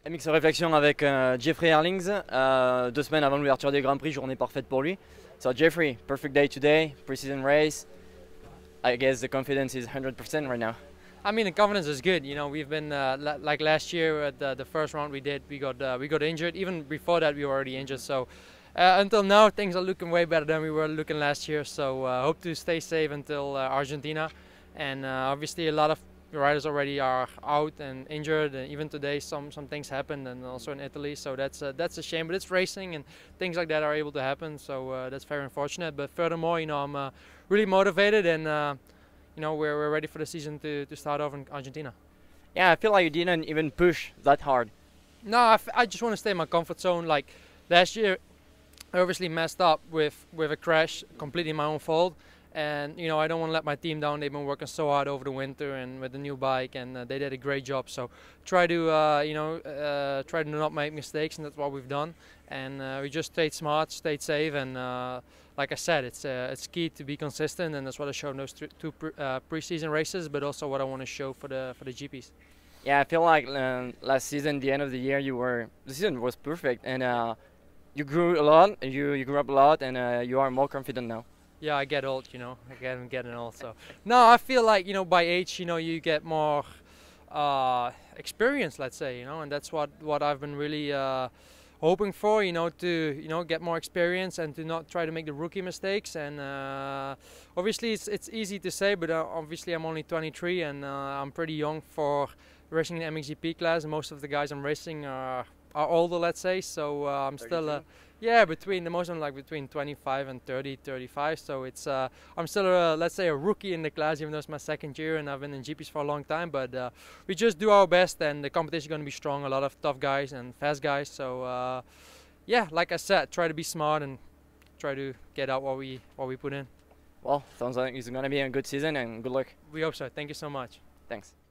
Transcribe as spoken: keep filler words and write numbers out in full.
Mix réflexion avec euh, Jeffrey Herlings, euh, deux semaines avant l'ouverture des Grands Prix, journée parfaite pour lui. So Jeffrey, perfect day today, preseason race. I guess the confidence is one hundred percent right now. I mean, the confidence is good. You know, we've been uh, like last year at the, the first round we did, we got uh, we got injured. Even before that, we were already injured. So uh, until now, things are looking way better than we were looking last year. So uh, hope to stay safe until uh, Argentina. And uh, obviously, a lot of riders already are out and injured. And even today, some some things happened, and also in Italy. So that's uh, that's a shame. But it's racing, and things like that are able to happen. So uh, that's very unfortunate. But furthermore, you know, I'm uh, really motivated and. Uh, You know, we're, we're ready for the season to, to start off in Argentina. Yeah, I feel like you didn't even push that hard. No, I, f I just want to stay in my comfort zone. Like last year, I obviously messed up with, with a crash, completely my own fault. And, you know, I don't want to let my team down. They've been working so hard over the winter and with the new bike, and uh, they did a great job. So try to, uh, you know, uh, try to not make mistakes, and that's what we've done. And uh, we just stayed smart, stayed safe, and uh, like I said, it's uh, it's key to be consistent, and that's what I showed in those two pre uh, preseason races, but also what I want to show for the for the G Ps. Yeah, I feel like um, last season, the end of the year, you were the season was perfect, and uh, you grew a lot. You you grew up a lot, and uh, you are more confident now. Yeah, I get old, you know. I get I'm getting old, so no, I feel like, you know, by age, you know, you get more uh, experience, let's say, you know, and that's what what I've been really. Uh, hoping for, you know, to you know get more experience and to not try to make the rookie mistakes. And uh, obviously it's it's easy to say, but uh, obviously I'm only twenty-three, and uh, I'm pretty young for racing in the M X G P class. Most of the guys I'm racing are are older, let's say. So uh, I'm still uh, yeah between the most of them like between twenty-five and thirty, thirty-five. So it's uh, I'm still a, let's say a rookie in the class, even though it's my second year and I've been in G Ps for a long time. But uh, we just do our best, and the competition is going to be strong. A lot of tough guys and fast guys. So uh, yeah, like I said, try to be smart and try to get out what we what we put in. Well, sounds like it's going to be a good season, and good luck. We hope so. Thank you so much. Thanks.